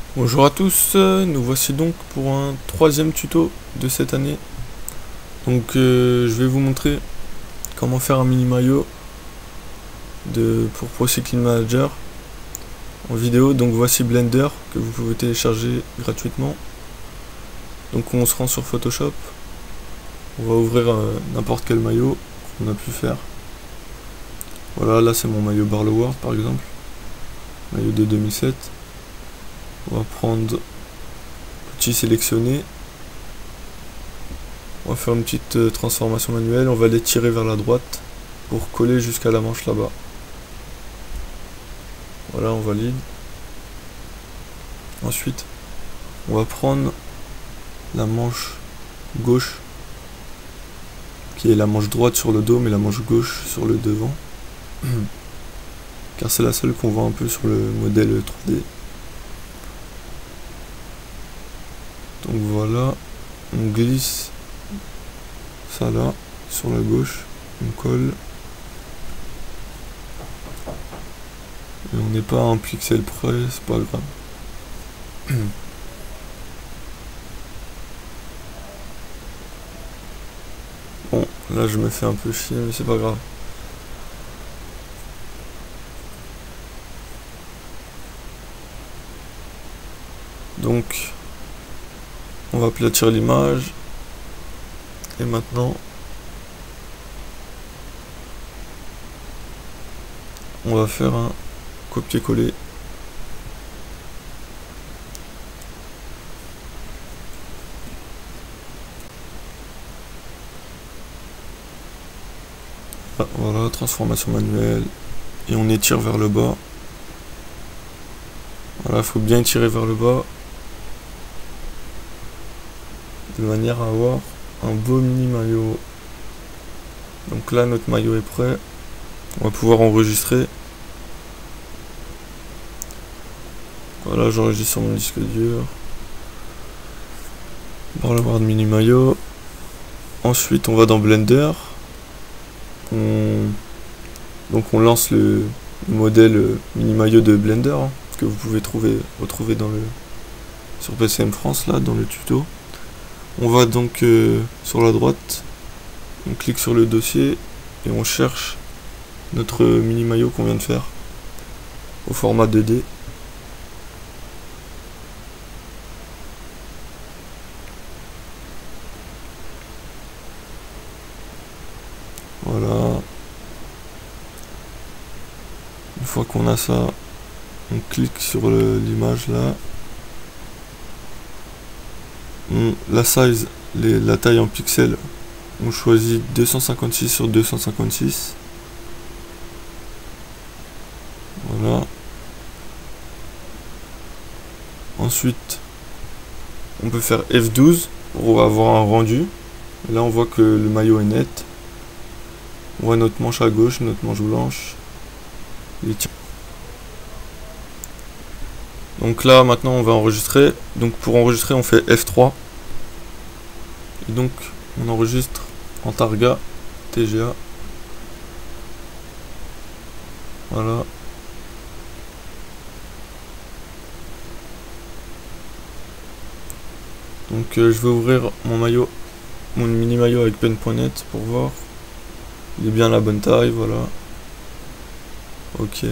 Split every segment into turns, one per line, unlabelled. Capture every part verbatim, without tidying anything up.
Bonjour à tous, euh, nous voici donc pour un troisième tuto de cette année. Donc euh, je vais vous montrer comment faire un mini maillot de, pour Pro Cycling Manager en vidéo. Donc voici Blender que vous pouvez télécharger gratuitement. Donc on se rend sur Photoshop, on va ouvrir euh, n'importe quel maillot qu'on a pu faire. Voilà, là c'est mon maillot Barlow World par exemple, maillot de deux mille sept. On va prendre l'outil sélectionné. On va faire une petite euh, transformation manuelle. On va les tirer vers la droite pour coller jusqu'à la manche là-bas. Voilà, on valide. Ensuite, on va prendre la manche gauche, qui est la manche droite sur le dos, mais la manche gauche sur le devant. Car c'est la seule qu'on voit un peu sur le modèle trois D. Donc voilà, on glisse ça là, sur la gauche, on colle. Et on n'est pas à un pixel près, c'est pas grave. Bon, là je me fais un peu chier, mais c'est pas grave. Donc, on va aplatir l'image. Et maintenant, on va faire un copier-coller. Ah, voilà, transformation manuelle. Et on étire vers le bas. Voilà, il faut bien tirer vers le bas. De manière à avoir un beau mini maillot. Donc là, notre maillot est prêt. On va pouvoir enregistrer. Voilà, j'enregistre sur mon disque dur. Barlow World mini maillot. Ensuite, on va dans Blender. On... Donc on lance le modèle mini maillot de Blender, hein, que vous pouvez trouver, retrouver dans le sur P C M France là, dans le tuto. On va donc euh, sur la droite, on clique sur le dossier et on cherche notre mini maillot qu'on vient de faire au format deux D. Voilà. Une fois qu'on a ça, on clique sur l'image là. On, la size, les, la taille en pixels, on choisit deux cent cinquante-six sur deux cent cinquante-six. Voilà. Ensuite, on peut faire F douze pour avoir un rendu. Et là, on voit que le maillot est net. On voit notre manche à gauche, notre manche blanche. Donc là, maintenant, on va enregistrer. Donc pour enregistrer, on fait F trois. Et donc, on enregistre en Targa, T G A. Voilà. Donc euh, je vais ouvrir mon maillot, mon mini maillot avec pen point net pour voir. Il est bien à la bonne taille, voilà. Ok.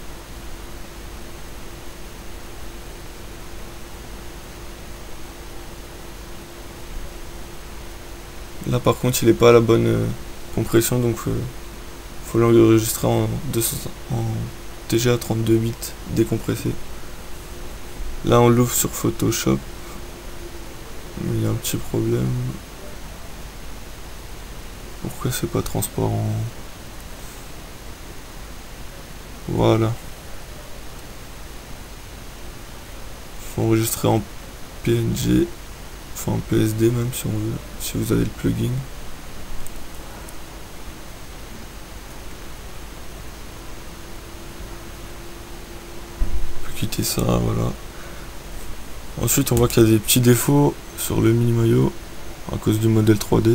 Là par contre il n'est pas à la bonne euh, compression, donc il euh, faut l'enregistrer en, en T G A trente-deux bits décompressé. Là on l'ouvre sur Photoshop. Mais il y a un petit problème. Pourquoi c'est pas transparent? Voilà. Faut enregistrer en P N G. Enfin en P S D même si on veut. Si vous avez le plugin. On peut quitter ça, voilà. Ensuite on voit qu'il y a des petits défauts sur le mini maillot à cause du modèle trois D.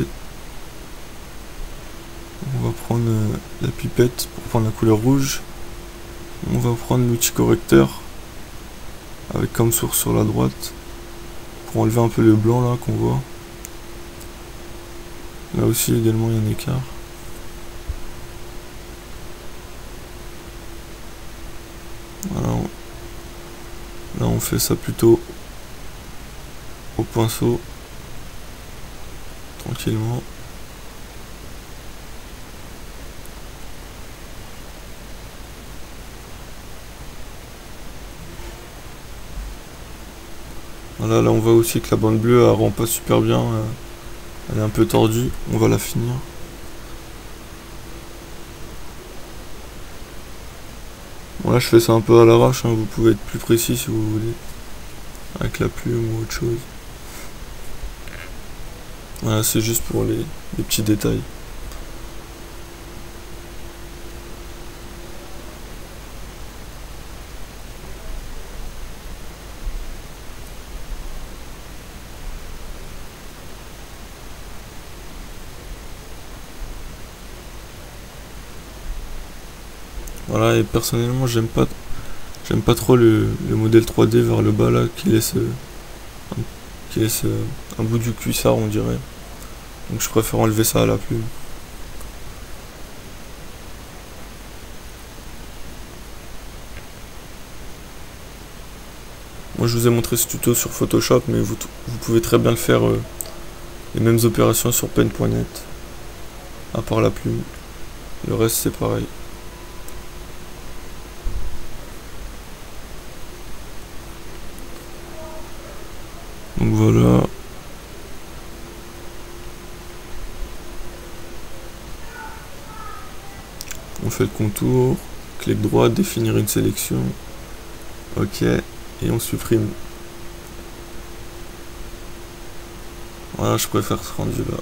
On va prendre euh, la pipette pour prendre la couleur rouge. On va prendre l'outil correcteur avec comme source sur la droite, pour enlever un peu le blanc là qu'on voit. Là aussi également il y a un écart. Voilà, on... là on fait ça plutôt au pinceau, tranquillement. Voilà, là on voit aussi que la bande bleue elle rend pas super bien, elle est un peu tordue, on va la finir. Bon là je fais ça un peu à l'arrache, hein. Vous pouvez être plus précis si vous voulez, avec la plume ou autre chose. Voilà, c'est juste pour les, les petits détails. Voilà, et personnellement j'aime pas j'aime pas trop le, le modèle trois D vers le bas là qui laisse euh, un, qui laisse euh, un bout du cuissard on dirait. Donc je préfère enlever ça à la plume. Moi je vous ai montré ce tuto sur Photoshop, mais vous, vous pouvez très bien le faire euh, les mêmes opérations sur pen point net, à part la plume. Le reste c'est pareil. Donc voilà. On fait le contour, clic droit, définir une sélection. Ok, et on supprime. Voilà, je préfère ce rendu là.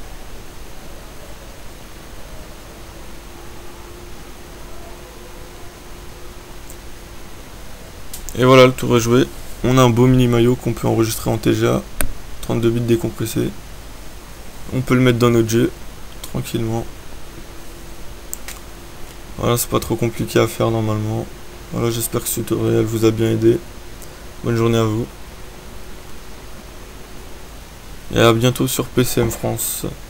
Et voilà, le tour est joué. On a un beau mini maillot qu'on peut enregistrer en T G A, trente-deux bits décompressé. On peut le mettre dans notre jeu, tranquillement. Voilà, c'est pas trop compliqué à faire normalement. Voilà, j'espère que ce tutoriel vous a bien aidé. Bonne journée à vous. Et à bientôt sur P C M France.